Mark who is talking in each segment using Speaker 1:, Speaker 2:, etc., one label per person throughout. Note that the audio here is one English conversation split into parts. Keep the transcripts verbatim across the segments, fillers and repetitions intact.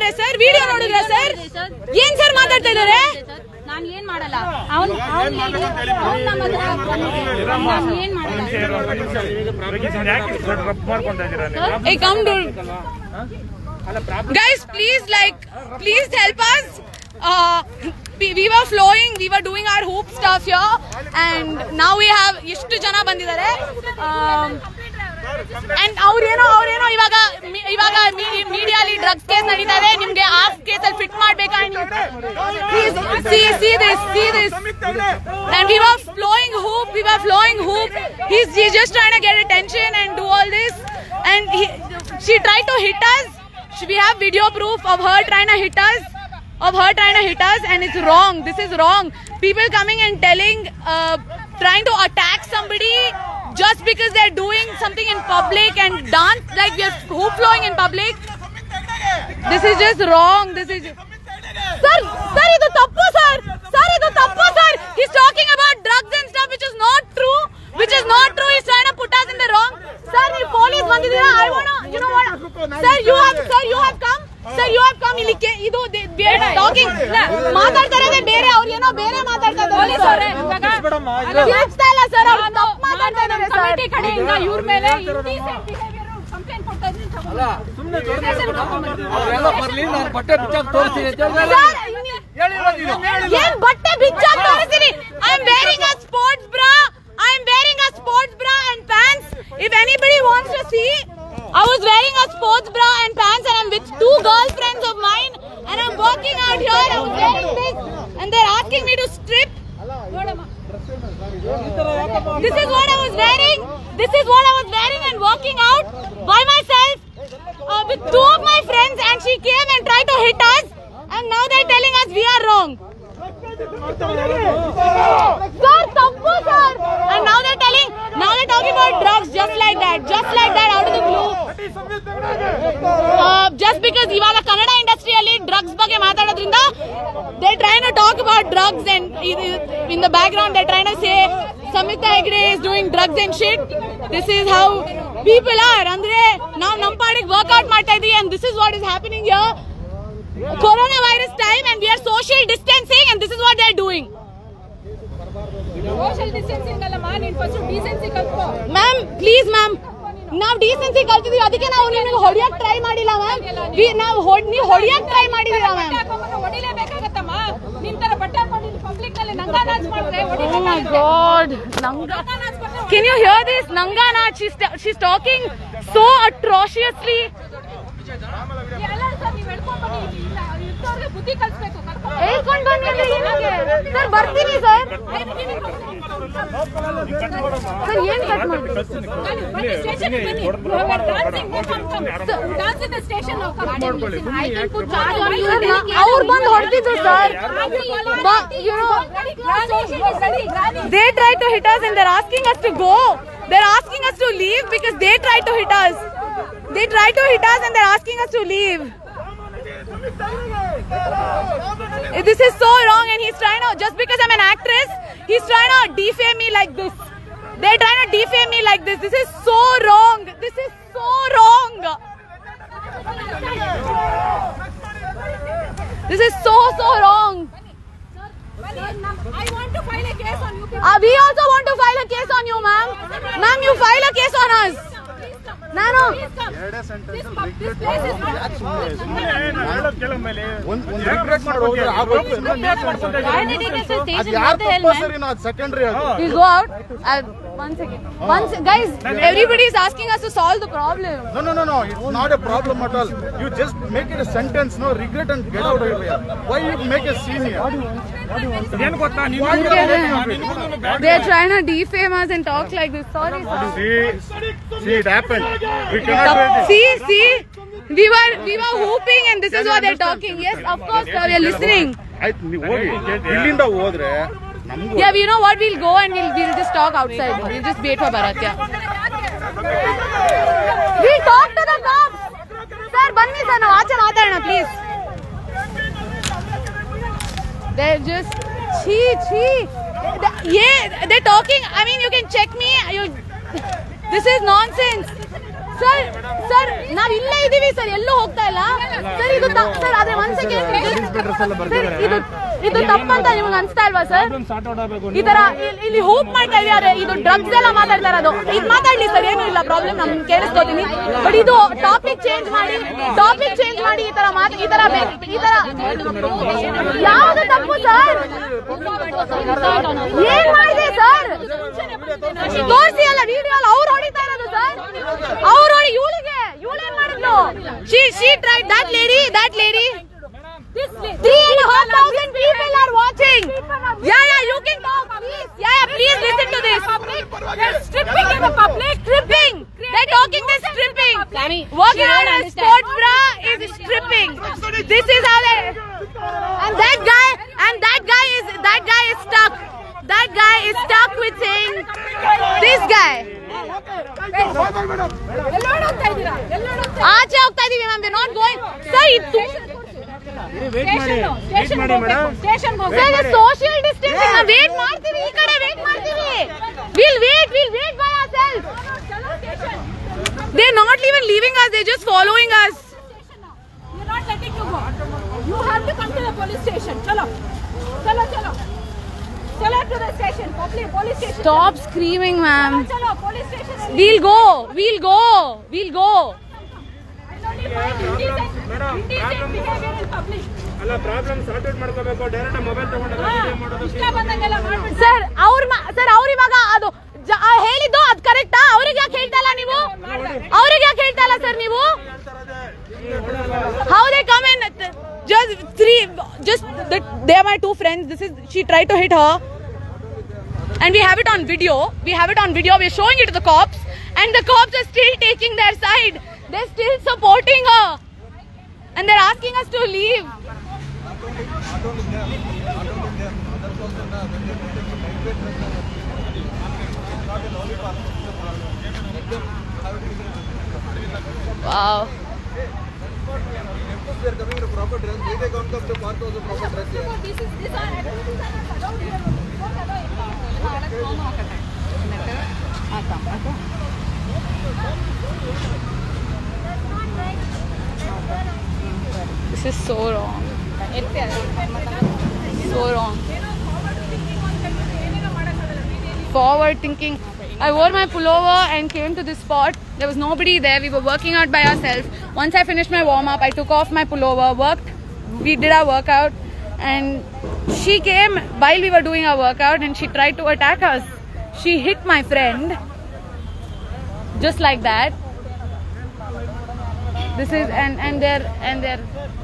Speaker 1: ನೋಡಿದ್ರೆ sir, video ನೋಡಿದ್ರೆ sir, ಏನ್ ಸರ್ ಮಾತಾಡ್ತಾ ಇದ್ದಾರೆ?
Speaker 2: ನಾನು ಏನ್ ಮಾಡಲ್ಲ, ಅವ್ನು ಏನ್
Speaker 1: ಮಾಡಲ್ಲ. Guys, please, like, please help us. Uh, we, we were flowing, we were doing our hoop stuff here, and now we have ಎಷ್ಟು ಜನ ಬಂದಿದ್ದಾರೆ. ಅಂಡ್ ಅವ್ರೇನೋ ಅವ್ರೇನೋ ಇವಾಗ ಇವಾಗ ಮೀಡಿಯಾಲಿ ಡ್ರಗ್ಸ್ ಕೇಸ್ ನಡೀತಾ ಇದೆ, ನಿಮ್ಗೆ ಆ ಕೇಸ್ ಅಲ್ಲಿ ಫಿಟ್ ಮಾಡ್ಬೇಕಾ? see see this see this and we were flowing hoop we were flowing hoop he's, he's just trying to get attention and do all this, and he, she tried to hit us. We have video proof of her trying to hit us of her trying to hit us and it's wrong. This is wrong. People coming and telling uh, trying to attack somebody just because they're doing something in public and dance like we're hoop flowing in public. This is just wrong. This is sir sir idu tappu sir sir idu tappu sir. He's talking about drugs and stuff which is not true which is not true. He's trying to put us in the wrong. Sir, the police bandidira. I want to, you know what, sir, you have sir you have come sir you have come ಇಲ್ಲಿ ಇದು we are talking ಮಾತಾಡ್ತಾ ಇರೋದೇ ಬೇರೆ, ಅವ್ರು ಏನೋ ಬೇರೆ ಮಾತಾಡ್ತಾ ಇದ್ದಾರೆ. ಪೊಲೀಸ್ ಅವರೇ ಇವಾಗ ಕೇಳಿಸ್ತಾ ಇಲ್ಲ ಸರ್, ಅವ್ರು ತಪ್ಪು ಮಾತಾಡ್ತಾ ಇದ್ದಾರೆ ಸರ್. ಕಮಿಟಿ ಕಡೆಯಿಂದ ಇವ್ರ ಮೇಲೆ ಇಂಡಿಸೆಂಟ್ ಬಿಹೇವಿಯರ್ ಕಂಪ್ಲೇಂಟ್ ಕೊಡ್ತಾ ಇದ್ದೀನಿ. ಅಲ್ಲ ಸುಮ್ಮನೆ ಅವರೆಲ್ಲ ಬರ್ಲಿ, ನಾನು ಬಟ್ಟೆ ಬಿಚ್ಚಾಕ್ ತೋರಿಸ್ತೀನಿ ಅಂತ ಹೇಳಿ. ಏನ್ ಬಟ್ಟೆ ಬಿಚ್ಚಾಕ್ ತೋರಿಸ್ತೀನಿ? I am wearing a sports bra I am wearing a sports bra and pants. If anybody wants to see, I was wearing a sports bra and pants and I'm with two girlfriends of mine and I'm walking out here. I was wearing this and they're asking me to strip. This is what I was wearing. This is what I was wearing and walking out by myself uh, with two of my friends, and she came and tried to hit us, and now they're telling us we are wrong. Sir, tappu sir. And now they're telling, now they're talking about drugs just like that, just like that out of the blue. Uh, just because ivaga Kannada industry alli drugs ಬಗ್ಗೆ ಮಾತಾಡೋದ್ರಿಂದ they're trying to talk about drugs, and in the background they're trying to say Samyukta Hegde is doing drugs and shit. This is how people are. Andre now nam padige workout ಮಾಡ್ತಾ ಇದೀವಿ, and this is what is happening here. Coronavirus time and we are social distancing and this is what they are doing.
Speaker 2: Social distancing alla ma, ನೀನು first decency ಕಲ್ತ್ಕೋ.
Speaker 1: Ma'am please ma'am, ನಾವು decency ಕಲ್ತಿದೀವಿ, ಅದಕ್ಕೆ ನಾವು ನಿಮಗೆ ಹೊಡಿಯಕ್ try ಮಾಡಿಲ್ಲ ma'am. ನಾವು ನೀವು ಹೊಡಿಯಕ್ ಟ್ರೈ ಮಾಡಿದೀರಾ ಮ್ಯಾಮ್?
Speaker 2: ಹೊಡಿಲೇಬೇಕಾಗತ್ತಮ್ಮ. ನಿಮ್ ತರ ಬಟ್ಟೆ ಹಾಕೊಂಡು ಪಬ್ಲಿಕ್ ನಲ್ಲಿ ನಂಗಾ ನಾಚ್ ಮಾಡಿದ್ರೆ ಹೊಡಿಲೇಬೇಕು.
Speaker 1: Oh my god, ನಂಗಾ ನಾಚ್. Can you hear this? Nanga naach. She's she's talking so atrociously.
Speaker 2: ಎಲ್ಲ ಸರ್ ನೀವು ಹೇಳ್ಕೊಂಡು ಬನ್ನಿ, ಇಂಥವ್ರಿಗೆ ಬುದ್ಧಿ ಕಲಿಸ್ಬೇಕು.
Speaker 1: ಹೇಳ್ಕೊಂಡು ಬನ್ನಿ ಅಂದ್ರೆ ಏನಕ್ಕೆ ಸರ್? ಬರ್ತೀನಿ ಸರ್. ಸರ್ ಏನ್ ಕಟ್ ಮಾಡಿ
Speaker 2: ಬನ್ನಿ ಸ್ಟೇಷನ್ಗೆ ಬನ್ನಿ. ಡಾನ್ಸ್ ಇನ್ ದ ಸ್ಟೇಷನ್ ನಾವು ಮಾಡ್ಕೊಳ್ಳಿ. I can put charge on you.
Speaker 1: ಅವ್ರು ಬಂದು ಹೊಡೆದಿದ್ರು sir. You know, they tried to hit us and they're asking us to go. They're asking us to leave because they tried to hit us. They tried to hit us and they're asking us to leave. This is so wrong, and he's trying to, just because I'm an actress, he's trying to defame me like this. They're trying to defame me like this. This is so wrong. This is so wrong. This is so so wrong.
Speaker 2: I want to file a case on you.
Speaker 1: Uh, we also want to file a case on you, ma'am. Ma'am, you file a case on us. No, no.
Speaker 2: This place is not.
Speaker 1: We'll go out. Uh, one second. Once, guys, everybody is asking us to solve the problem.
Speaker 3: No, no, no, no. It's not a problem at all. You just make it a sentence, no regret, and get out of here. Why you make a scene here?
Speaker 1: They're trying to defame us and talk like this. Sorry, sir.
Speaker 3: See, see, it happened. We cannot do this.
Speaker 1: See, see, we were we were hooping and this is what they're talking. Yes, of course, sir, we are listening.
Speaker 3: ಇಲ್ಲಿಂದ ಹೋದ್ರೆ
Speaker 1: Yeah, we know what, we'll go and we'll we'll just talk outside. We'll just wait for Bharat. Yeah. We'll talk to the cops. Sir, banni sir, now aache maatadana please. They're just chee chee. Yeah, they're talking. I mean, you can check me. You, this is nonsense. Sir sir ನಾವ್ ಇಲ್ಲೇ ಇದೀವಿ sir, ಎಲ್ಲೂ ಹೋಗ್ತಾ ಇಲ್ಲ sir. ಇದು sir ಅದೇ ಒಂದ್ second, ಇದು ಇದು ತಪ್ಪಂತ ನಿಮ್ಗೆ ಅನ್ಸ್ತಾ ಇಲ್ವಾ ಸರ್? ಈ ತರ ಇಲ್ಲಿ ಹೂಪ್ ಮಾಡ್ತಾ ಇದ್ದಾರೆ, ಇದು ಡ್ರಗ್ಸ್ ಎಲ್ಲ ಮಾತಾಡ್ತಾ ಇರೋದು. ಇದು ಮಾತಾಡ್ಲಿ ಸರ್, ಏನು ಇಲ್ಲ ಪ್ರಾಬ್ಲಮ್, ನಮ್ ಕೇಳಿಸ್ಕೋತೀನಿ. ಬಟ್ ಇದು ಟಾಪಿಕ್ ಚೇಂಜ್ ಮಾಡಿ ಟಾಪಿಕ್ ಚೇಂಜ್ ಮಾಡಿ ಈ ತರ ಮಾತು ಈ ತರ ಈ ತರ ಯಾವ್ದು ತಪ್ಪು ಸರ್? ಏನ್ ಮಾಡಿದೆ ಸರ್? ತೋರಿಸಿ ಅಲ್ಲ ವಿಡಿಯೋ ಅಲ್ಲ, ಅವ್ರು ಹೊಡಿತಾ ಇರೋದು ಸರ್. ಅವ್ರು ಹೊಡಿ ಇವಳಿಗೆ ಇವಳೇನ್ ಮಾಡಿದ್ಲು? She she tried that lady that lady Three and a half thousand people are watching. Yeah, yeah, you can talk, please. Yeah, yeah, please listen to this.
Speaker 2: They're stripping in the public.
Speaker 1: Stripping. They're talking this stripping. Walking around in sports bra is stripping. This is how they. And that guy, and that guy is that guy is stuck. That guy is stuck with saying this guy. ಆಚೆ ಹೋಗ್ತಾ ಇದೀವಿ ma'am, we not going sir. ಇದು social distancing. ನಾವು wait ಮಾಡ್ತೀವಿ, ಈ ಕಡೆ wait ಮಾಡ್ತೀವಿ. We'll wait we'll wait by ourselves. They are not even leaving us, they just following us.
Speaker 2: We are not letting you go. You have to come to the police station. Chalo chalo chalo chalo to the station. Police police station.
Speaker 1: Stop screaming ma'am.
Speaker 2: Chalo police station.
Speaker 1: We'll go we'll go we'll go.
Speaker 2: Indecent behavior in public.
Speaker 4: ಅಲ್ಲ problem sort out ಮಾಡ್ಕೋಬೇಕು. Direct mobile ತಗೊಂಡು video ಮಾಡೋದು
Speaker 2: ಇಷ್ಟ ಬಂದಂಗೆಲ್ಲ ಮಾಡ್ಬಿಡಿ
Speaker 1: sir. ಅವ್ರ sir ಅವ್ರ ಇವಾಗ ಅದು ಹೇಳಿದ್ದು ಅದು ಕರೆಕ್ಟಾ? ಅವ್ರಿಗೆ ಯಾಕೆ ಹೇಳ್ತಾ ಇಲ್ಲ ನೀವು? ಅವ್ರಿಗೆ ಯಾಕೆ ಹೇಳ್ತಾ ಇಲ್ಲ ಸರ್ ನೀವು? How they come in just three just that they are my two friends. This is she tried to hit her and we have it on video. We have it on video. We are showing it to the cops and the cops are still taking their side. They're still supporting her and they're asking us to leave. Wow.
Speaker 3: They are coming in a proper dress. They they come to the park also proper dress.
Speaker 2: This is this are allowed here.
Speaker 1: This is so wrong. So wrong. Forward thinking. I wore my pullover and came to this spot. There was nobody there. We were working out by ourselves. Once I finished my warm up, I took off my pullover, worked. We did our workout, and she came while we were doing our workout, and she tried to attack us. She hit my friend, just like that. This is and and they're and they're.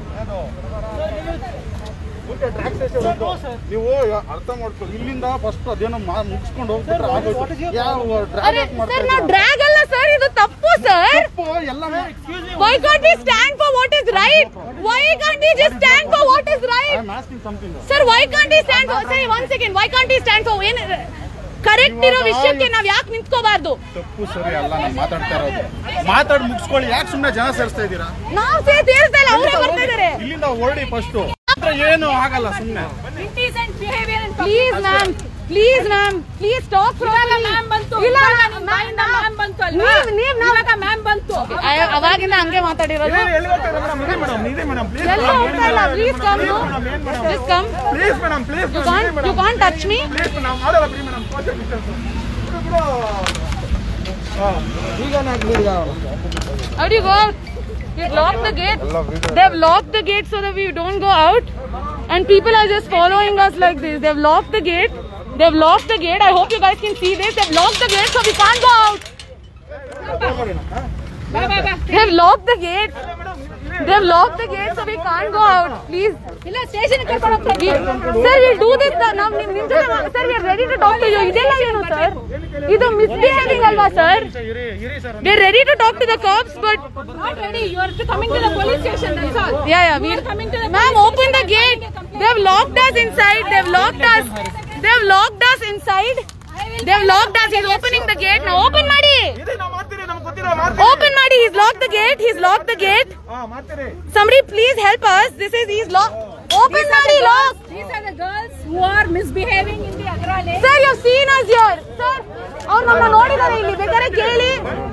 Speaker 3: ನೀವು ಅರ್ಥ ಮಾಡ್ಕೊ. ಇಲ್ಲಿಂದ first ಅದೇನೋ ಮುಗಿಸ್ಕೊಂಡು ಹೋಗ್ಬಿಟ್ರೆ ಆಗೋಯ್ತು. ಯಾವ drag
Speaker 1: sir ನಾವು ಡ್ರ್ಯಾಗ್ ಅಲ್ಲ ಸರ್, ಇದು ತಪ್ಪು ಸರ್.
Speaker 3: ತಪ್ಪು ಎಲ್ಲ.
Speaker 1: Why can't we stand for what is right? Why can't we just stand for what is right?
Speaker 3: I'm asking something.
Speaker 1: Sir, why can't we stand for? Say one second. Why can't we stand for? ಏನು correct ಇರೋ ವಿಷಯಕ್ಕೆ ನಾವ್ ಯಾಕೆ ನಿಂತ್ಕೋಬಾರ್ದು?
Speaker 3: ತಪ್ಪು ಸರಿ ಅಲ್ಲ, ನಾನು ಮಾತಾಡ್ತಾ ಇರೋದು. ಮಾತಾಡಿ ಮುಗಿಸ್ಕೊಳ್ಳಿ, ಯಾಕೆ ಸುಮ್ಮನೆ ಜನ ಸೇರಿಸ್ತಾ ಇದ್ದೀರಾ?
Speaker 1: ನಾವು ಸೇರಿಸ್ತಾ ಇಲ್ಲ, ಅವರೇ ಬರ್ತಾ ಇದ್ದಾರೆ.
Speaker 3: ಇಲ್ಲಿಂದ ಹೊರಡಿ ಫಸ್ಟ್. ಏನು ಆಗಲ್ಲ ಸುಮ್ಮನೆ.
Speaker 2: Indecent behavior in public.
Speaker 1: Please ma'am, please ma'am, please talk properly.
Speaker 2: Ma'am ಬಂತು.
Speaker 1: ಇಲ್ಲ
Speaker 2: ಮ್ಯಾಮ್ ಬಂತು ಅಲ್ವಾ?
Speaker 1: ನೀವ್ ನೀವ್
Speaker 2: ಇವಾಗ ಮ್ಯಾಮ್ ಬಂತು.
Speaker 1: ಅವಾಗಿಂದ ಹಂಗೆ ಮಾತಾಡಿರೋದು.
Speaker 4: ಎಲ್ಲಿ ಹೋಗ್ತಾರೆ ಮೇಡಮ್? ಇದೆ ಮೇಡಮ್, ಇದೆ ಮೇಡಮ್, ಪ್ಲೀಸ್
Speaker 1: ಎಲ್ಲ ಹೋಗ್ತಾ ಇಲ್ಲ. Please come, no. Just come.
Speaker 4: Please madam, please
Speaker 1: You can't, you can't touch me.
Speaker 4: Please ನಾವು ಮಾಡಲ್ಲ ಬಿಡಿ ಮೇಡಮ್. ಸೋಶಿಯಲ್ ಡಿಸ್ಟೆನ್ಸ್ ಬಿಡು. ಹಾ ಈಗ ನಾನು ಈಗ
Speaker 1: How do you go out? They locked the gate. They've locked the gate so that we don't go out. And people are just following us like this. They've locked the gate. They've locked the gate. I hope you guys can see this. They've locked the gate so we can't go out.
Speaker 2: ಬಾ ಬಾ ಬಾ.
Speaker 1: They've locked the gate. They've locked the gate so we can't go out. Please.
Speaker 2: ಇಲ್ಲ station ಕರ್ಕೊಂಡು ಹೋಗ್ತಾರೆ.
Speaker 1: Sir, we'll do this. Now, ನಿಮ್ ನಿಮ್ ಜೊತೆ ಮಾ- sir, we are ready to talk to you. ಇದೆಲ್ಲ ಏನು sir? ಇದು misbehaving ಅಲ್ವಾ sir?
Speaker 4: ಇರಿ ಇರಿ sir.
Speaker 1: We are ready to talk to the cops, but
Speaker 2: Not ready. You are coming to the police station. That's all.
Speaker 1: yeah, yeah,
Speaker 2: You
Speaker 1: we.
Speaker 2: are coming to the
Speaker 1: Ma'am,
Speaker 2: police
Speaker 1: open the
Speaker 2: station.
Speaker 1: gate. They've locked us inside. They've locked us. They've locked us inside. They've locked us. He's opening the gate now. Open ಮಾಡಿ.
Speaker 4: ಇದೆ ನಾವು ಮಾಡ್ತೀರಿ, ನಮಗೆ ಗೊತ್ತಿಲ್ಲ ಮಾಡ್ತೀರಿ.
Speaker 1: Open ಮಾಡಿ. He's locked the gate. He's locked the gate.
Speaker 4: ಹಾ ಮಾಡ್ತೀರಿ.
Speaker 1: Somebody please help us. This is he's locked. Open ಮಾಡಿ. Lock.
Speaker 2: These are the girls. who are misbehaving in the Agra lane.
Speaker 1: Sir, you have seen us here. Sir, ಅವ್ರು ನಮ್ಮನ್ನ ನೋಡಿದ್ದಾರೆ ಇಲ್ಲಿ ಬೇಕಾದ್ರೆ ಕೇಳಿ.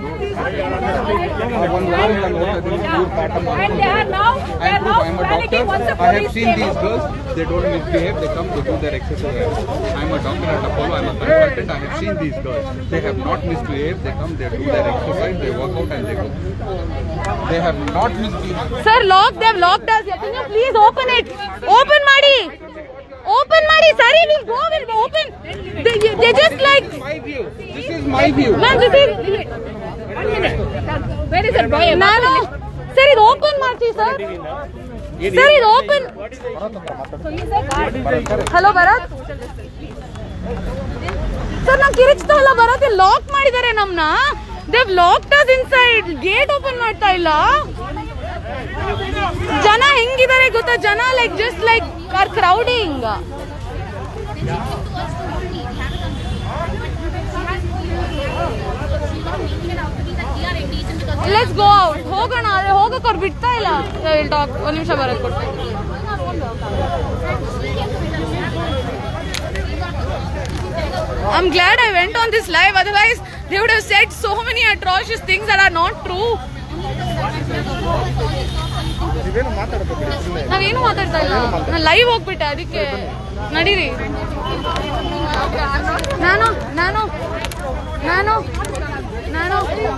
Speaker 2: And they are now, they are now panicking once the
Speaker 5: I have
Speaker 2: police
Speaker 5: seen
Speaker 2: came
Speaker 5: these
Speaker 2: out.
Speaker 5: girls, they don't misbehave, they come to do their exercise. I am a doctor at Apollo, I am a consultant, I have seen these girls. They have not misbehaved, they come, they do their exercise, they work out and they go. They have not misbehaved.
Speaker 1: Sir, lock, they have locked us. Can you please open it? Open ಮಾಡಿ. Open ಮಾಡಿ. Sorry, we'll go, we'll open. They, they just like.
Speaker 5: My view. This is my view.
Speaker 1: Ma'am, this is.
Speaker 2: Where is that boy?
Speaker 1: ನಾನು sir ಇದು open ಮಾಡ್ತೀವಿ sir. Sir ಇದು open. Hello Bharat. Sir ನಾವು ಕಿರಿಚ್ತಾ ಇಲ್ಲ Bharat, lock ಮಾಡಿದ್ದಾರೆ ನಮ್ಮನ್ನ. They locked us inside. Gate open ಮಾಡ್ತಾ ಇಲ್ಲ. ಜನ ಹೆಂಗಿದ್ದಾರೆ ಗೊತ್ತಾ? ಜನ like just like are crowding. Let's go out. ಹೋಗೋಣ. ಆದ್ರೆ ಹೋಗಕ್ಕೆ ಅವ್ರು ಬಿಡ್ತಾ ಇಲ್ಲ. ಟಾಕ್ ಒಂದ್ ನಿಮಿಷ ಬರೋದು ಕೊಡ್ತಾ. I'm glad I went on this live, otherwise they would have said so many atrocious things that are not true. ನಾವೇನು ಮಾತಾಡ್ತಾ ಇಲ್ಲ. ನಾನು ಲೈವ್ ಹೋಗ್ಬಿಟ್ಟೆ, ಅದಕ್ಕೆ ನಡೀರಿ. ನಾನು ನಾನು ನಾನು ನಾನು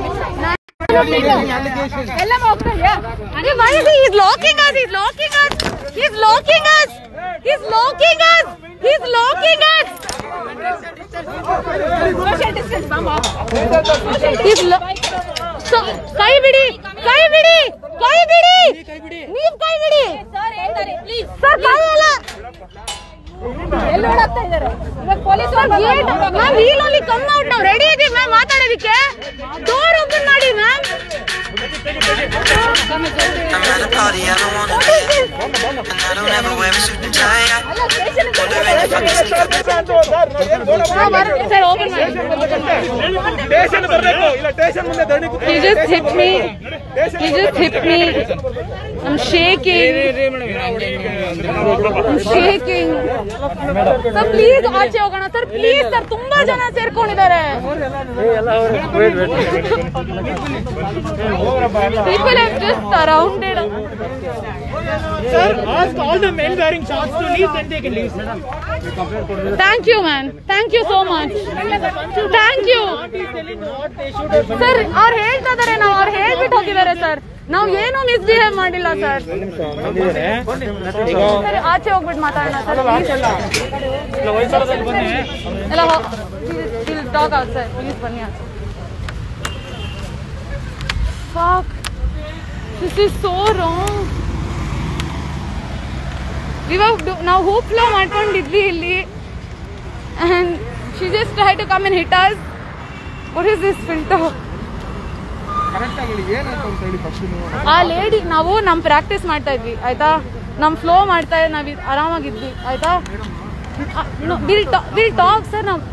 Speaker 2: ಎಲ್ಲ ಹೋಗ್ತಾ ಇದೆಯಾ?
Speaker 1: Why is he? He's locking us. He's locking us. He's locking us. He's locking us. He's locking us.
Speaker 2: Social distance, mama.
Speaker 1: He's lo- so, ಕೈ ಬಿಡಿ, ಕೈ ಬಿಡಿ, ಕೈ ಬಿಡಿ. ನೀವ್ ಕೈ ಬಿಡಿ.
Speaker 2: ಸರ್ ಹೇಳ್ತಾರೆ ಪ್ಲೀಸ್.
Speaker 1: ಸರ್ ಕೈ ಅಲ್ಲ.
Speaker 2: ಎಲ್ಲಿ ಓಡಾಡ್ತಾ ಇದ್ದಾರೆ? ಇವಾಗ police
Speaker 1: gate ma'am, we'll only come out. ನಾವು ರೆಡಿ ಇದೀವಿ ಮ್ಯಾಮ್ ಮಾತಾಡೋದಕ್ಕೆ. ಡೋರ್ ಓಪನ್ ಮಾಡಿ ma'am.
Speaker 6: I'm at a party, I don't wanna be here. And I don't ever wear a suit and tie. Wondering if I can sneak up
Speaker 1: sir open ಮಾಡಿ.
Speaker 4: Station ಬರಬೇಕು ಇಲ್ಲ station ಮುಂದೆ ಧರಣಿ ಕೂತ್ಕೊಳ್ಳಿ.
Speaker 1: He just hit me. He just hit me. I'm shaking. I'm shaking. Sir please ಆಚೆ ಹೋಗೋಣ sir, please sir. ತುಂಬಾ ಜನ ಸೇರ್ಕೊಂಡಿದ್ದಾರೆ. People have just surrounded.
Speaker 4: Sir, ask all the men wearing shorts to leave, then they can leave.
Speaker 1: Thank you, man. Thank you so much. Thank you. Sir ಅವ್ರು ಹೇಳ್ತಾ ಇದಾರೆ, ನಾವು ಅವ್ರು ಹೇಳ್ಬಿಟ್ಟು ಹೋಗಿದ್ದಾರೆ ಸರ್. ನಾವು ಏನು ಮಿಸ್ಬಿಹೇವ್ ಮಾಡಿಲ್ಲ ಸರ್. ಸರ್ ಆಚೆ ಹೋಗ್ಬಿಟ್ಟು ಮಾತಾಡೋಣ ಸರ್. ಎಲ್ಲ ಟಾಕ್ ಔಟ್ ಸರ್, ಪ್ಲೀಸ್ ಬನ್ನಿ ಆಚೆ. Fuck. This is so wrong. We were do, now hoop flow ಮಾಡ್ಕೊಂಡಿದ್ವಿ ಇಲ್ಲಿ, and she just tried to come and hit us. What is this filter?
Speaker 5: Correct ಆಗಿ ಏನಾಯ್ತು ಅಂತ ಹೇಳಿ ಫಸ್ಟ್ ನೀವು.
Speaker 1: ಆ ಲೇಡಿ, ನಾವು ನಮ್ ಪ್ರಾಕ್ಟೀಸ್ ಮಾಡ್ತಾ ಇದ್ವಿ ಆಯ್ತಾ, ನಮ್ ಫ್ಲೋ ಮಾಡ್ತಾ ನಾವ್ ಆರಾಮಾಗಿದ್ವಿ ಆಯ್ತಾ. We'll talk sir. ನಾವು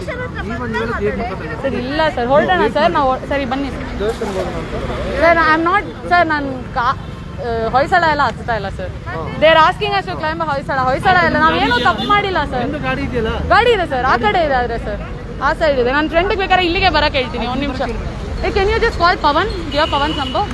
Speaker 1: ಸರ್ ಇಲ್ಲ ಸರ್, ಹೊರಡೋಣ ಸರ್. ನಾವು ಸರಿ ಬನ್ನಿ sir. I am not sir, ನಾನು ಕಾ ಹೊಯ್ಸಳ ಎಲ್ಲ ಹತ್ತಾ ಇಲ್ಲ ಸರ್. They are asking us to climb Hoysala. Hoysala ಎಲ್ಲ ನಾವೇನು ತಪ್ಪು ಮಾಡಿಲ್ಲ ಸರ್. ಗಾಡಿ ಇದೆ ಸರ್, ಆ ಕಡೆ ಇದೆ. ಆದ್ರೆ ಸರ್ ಆ ಸೈಡ್ ಇದೆ. ನನ್ನ ಫ್ರೆಂಡ್ಗೆ ಬೇಕಾದ್ರೆ ಇಲ್ಲಿಗೆ ಬರಕ್ಕೆ ಹೇಳ್ತೀನಿ. ಒಂದು ನಿಮಿಷ. Can you just call Pavan? Give Pavan number.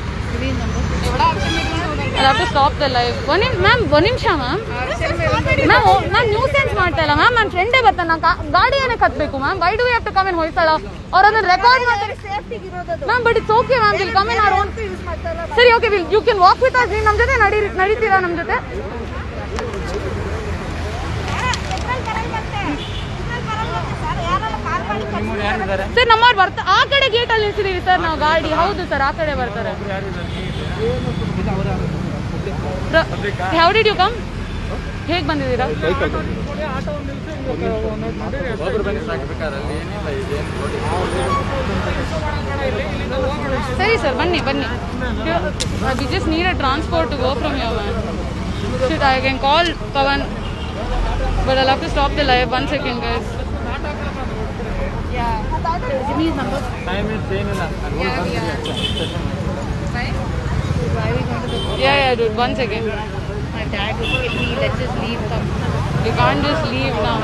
Speaker 1: I have to stop the live. One ma'am, one ನಿಮಿಷ ಮ್ಯಾಮ್. ಮ್ಯಾಮ್ ನಾನು ನ್ಯೂಸ್ ಸೆನ್ಸ್ ಮಾಡ್ತಾ ಇಲ್ಲ ಮ್ಯಾಮ್. ನನ್ನ ಫ್ರೆಂಡೇ ಬರ್ತಾನೆ. ನಾನು ಗಾಡಿ ಏನಕ್ಕೆ ಹತ್ಬೇಕು ma'am? Why do we have to come in Hoysala? ಅವ್ರು ಅದನ್ನ ರೆಕಾರ್ಡ್ ಮಾಡ್ತಾರೆ ma'am. But it's okay ma'am, we'll come in our own. ಸರಿ okay, we'll you can walk with us. ನೀವು ನಮ್ಮ ಜೊತೆ ನಡಿ ನಡೀತೀರಾ ನಮ್ಮ ಜೊತೆ? ಸರ್ ನಮ್ಮವ್ರು ಬರ್ತಾ ಆ ಕಡೆ ಗೇಟ್ ಅಲ್ಲಿ ನಿಲ್ಸಿದೀವಿ ಸರ್ ನಾವು ಗಾಡಿ. ಹೌದು ಸರ್, ಆ ಕಡೆ ಬರ್ತಾರೆ. How did you come? ಹೇಗೆ ಬಂದಿದ್ದೀರಾ? ಸರಿ ಸರ್, ಬನ್ನಿ ಬನ್ನಿ. We just need a transport to go from your man. Shit, I can call Pavan, but I'll have to stop the live. One second, guys. Yeah. Give me his number. Time is saying illa. Yeah, yeah. Why? Why are we going to the... Yeah, yeah, dude. One second. My dad will hit me. Let's just leave. Come. You can't just leave now.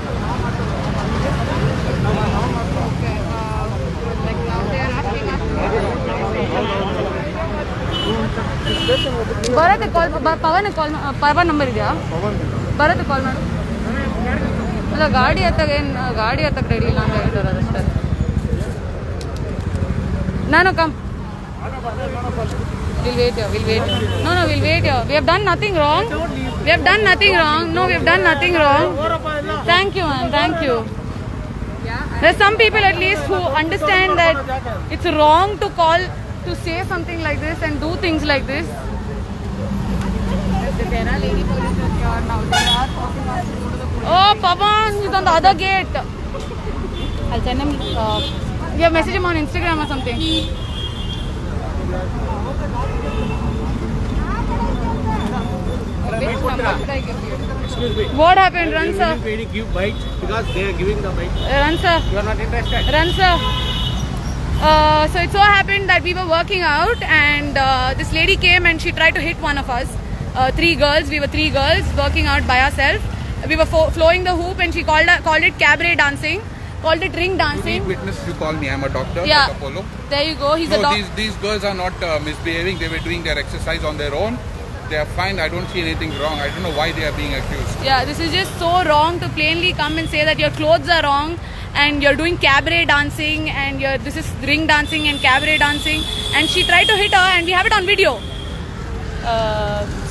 Speaker 1: Bharat call, Pawan call, Pawan number idea. Bharat call madu. Alla gaadi hattaga ಏನು ಗಾಡಿ ಹತ್ತಕ್ಕೆ ready ಇಲ್ಲ ಅಂತ ಹೇಳ್ತಾರೆ ಅಷ್ಟೇ. ನಾನು come. We'll wait here. We'll wait here. No, no, we'll wait here. We have done nothing wrong. We have done nothing wrong. No, we have done nothing wrong. Thank you, man. Thank you. There's some people at least who understand that it's wrong to call, to say something like this and do things like this. There are lady police here now. They are forcing us to go to the police. Oh, Pawan, he's on the other gate. I'll send him. Uh, you have message him on Instagram or something. Which number should I give you?
Speaker 7: Excuse me.
Speaker 1: What happened, Run sir?
Speaker 7: You didn't give bite because they are giving the bite.
Speaker 1: Uh, Run sir.
Speaker 7: You are not interested.
Speaker 1: Run sir. Uh, so it so happened that we were working out and uh, this lady came and she tried to hit one of us. Uh, three girls, we were three girls working out by ourselves. We were fo flowing the hoop and she called, called it cabaret dancing, called it ring
Speaker 5: You
Speaker 1: dancing.
Speaker 5: need witness, you call me. I'm a doctor
Speaker 1: Yeah.
Speaker 5: at Apollo.
Speaker 1: There you go, he's a
Speaker 5: No,
Speaker 1: doc.
Speaker 5: these, these girls are not uh, misbehaving. They were doing their exercise on their own. They are fine. I don't see anything wrong. I don't know why they are being accused.
Speaker 1: Yeah, this is just so wrong to plainly come and say that your clothes are wrong and you're doing cabaret dancing and you're, this is ring dancing and cabaret dancing, and she tried to hit her and we have it on video. Uh,